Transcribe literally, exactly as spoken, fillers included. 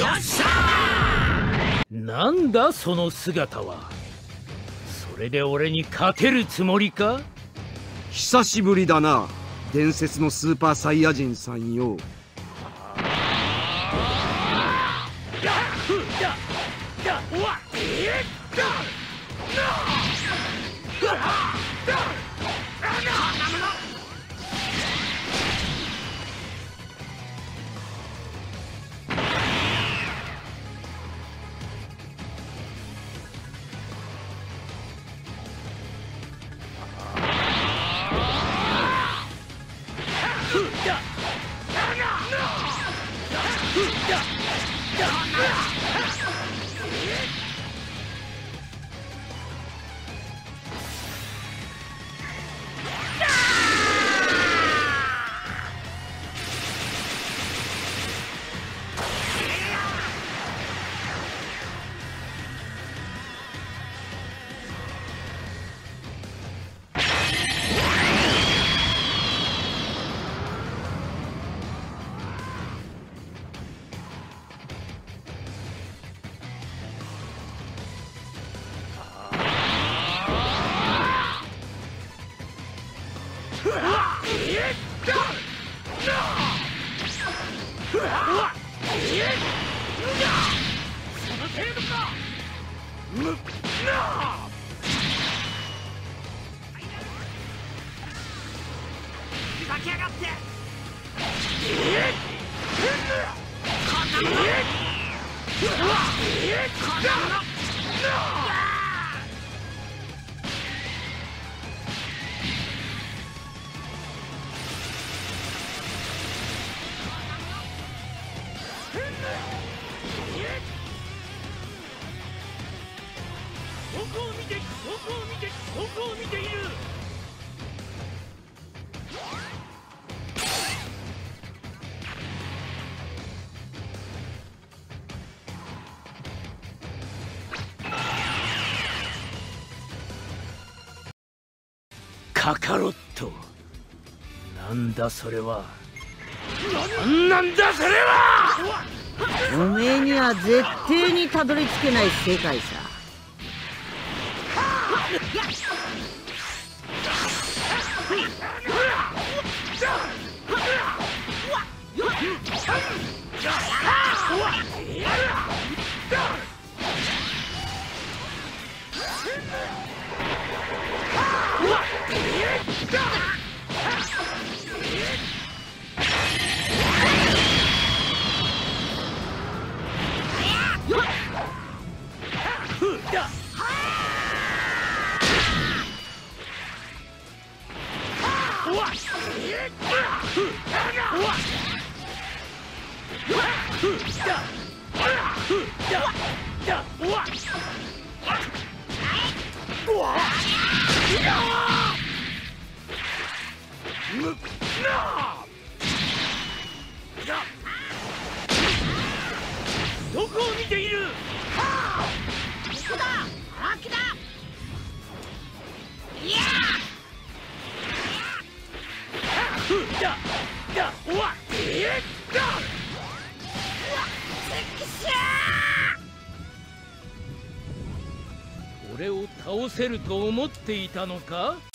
よっしゃー。なんだその姿は。それで俺に勝てるつもりか？ 久しぶりだな、伝説のスーパーサイヤ人さんよ。 カカロット、なんだそれは。なんなんだそれは。 おめえには絶対にたどり着けない世界さ。 どこを見ている。 ここだ、荒木だ。いや俺を倒せると思っていたのか？